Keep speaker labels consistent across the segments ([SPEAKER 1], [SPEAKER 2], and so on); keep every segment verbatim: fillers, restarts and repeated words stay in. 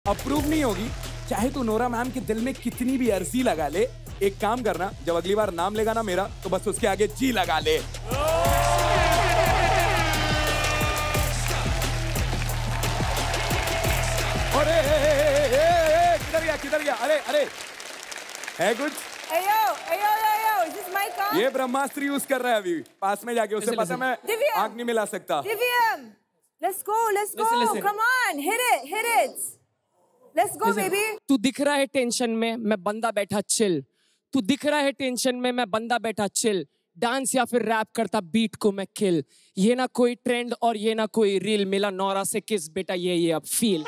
[SPEAKER 1] Approve नहीं होगी, चाहे तू नोरा मैम के दिल में कितनी भी अर्जी लगा ले। एक काम करना, जब अगली बार नाम लेगा ना मेरा, तो बस उसके आगे जी लगा ले। अरे किधर गया किधर गया? अरे अरे है कुछ?
[SPEAKER 2] अयो अयो अयो, इज दिस माय कार?
[SPEAKER 1] ये ब्रह्मास्त्र यूज कर रहा है अभी, पास में जाके उसे पता मैं आंख नहीं मिला सकता।
[SPEAKER 2] दिव्यम, let's go, let's go, come on, hit it, hit it, let's go baby।
[SPEAKER 3] तू दिख रहा है टेंशन में, मैं बंदा बैठा चिल। तू दिख रहा है टेंशन में, मैं बंदा बैठा चिल। डांस या फिर रैप करता बीट को मैं किल। ये ना कोई ट्रेंड और ये ना कोई रील, मिला नौरा से किस बेटा ये ये अब फील।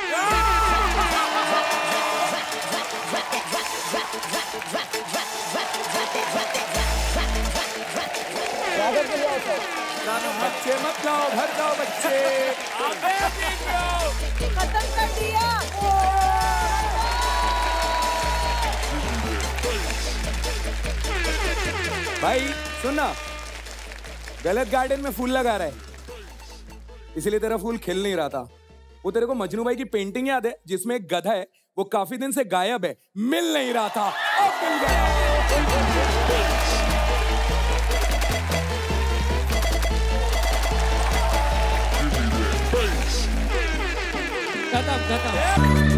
[SPEAKER 1] बच्चे मत जाओ, घर जाओ बच्चे।
[SPEAKER 2] खत्म कर दिया।
[SPEAKER 1] भाई सुनना, गलत गार्डन में फूल लगा रहा है, इसीलिए तेरा फूल खिल नहीं रहा था। वो तेरे को मजनू भाई की पेंटिंग याद है जिसमें एक गधा है, वो काफी दिन से गायब है, मिल नहीं रहा था, अब मिल गया।
[SPEAKER 3] खत्म खत्म।